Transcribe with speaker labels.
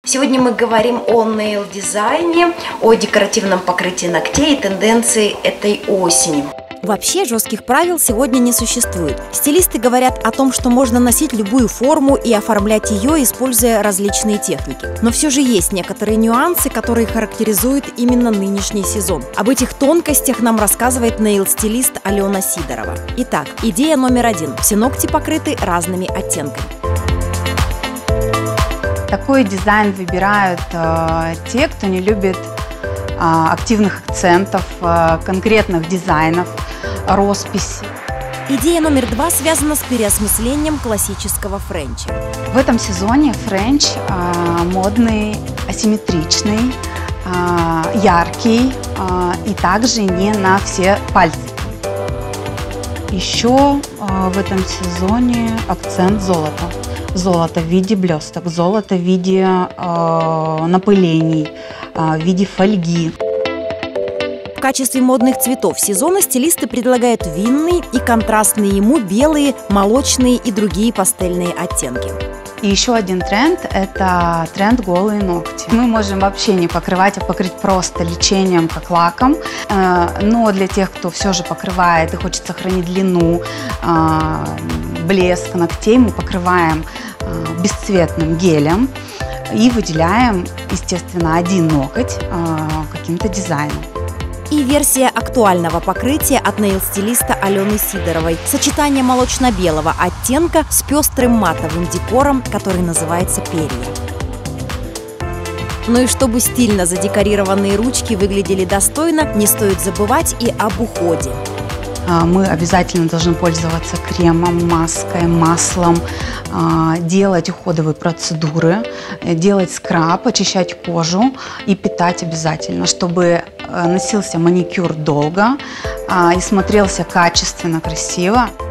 Speaker 1: Сегодня мы говорим о нейл-дизайне, о декоративном покрытии ногтей и тенденции этой осени.
Speaker 2: Вообще жестких правил сегодня не существует. Стилисты говорят о том, что можно носить любую форму и оформлять ее, используя различные техники. Но все же есть некоторые нюансы, которые характеризуют именно нынешний сезон. Об этих тонкостях нам рассказывает нейл-стилист Алена Сидорова. Итак, идея номер 1. Все ногти покрыты разными оттенками.
Speaker 3: Такой дизайн выбирают те, кто не любит активных акцентов, конкретных дизайнов, росписи.
Speaker 2: Идея номер 2 связана с переосмыслением классического френча.
Speaker 3: В этом сезоне френч модный, асимметричный, яркий и также не на все пальцы. Еще в этом сезоне акцент золота. Золото в виде блесток, золото в виде напылений, в виде фольги.
Speaker 2: В качестве модных цветов сезона стилисты предлагают винные и контрастные ему белые, молочные и другие пастельные оттенки.
Speaker 3: И еще один тренд – это тренд голые ногти. Мы можем вообще не покрывать, а покрыть просто лечением, как лаком. Но для тех, кто все же покрывает и хочет сохранить длину, блеск ногтей, мы покрываем бесцветным гелем и выделяем, естественно, один ноготь каким-то дизайном.
Speaker 2: И версия актуального покрытия от нейл-стилиста Алены Сидоровой. Сочетание молочно-белого оттенка с пестрым матовым декором, который называется перья. Ну и чтобы стильно задекорированные ручки выглядели достойно, не стоит забывать и об уходе.
Speaker 3: Мы обязательно должны пользоваться кремом, маской, маслом, делать уходовые процедуры, делать скраб, очищать кожу и питать обязательно, чтобы носился маникюр долго и смотрелся качественно, красиво.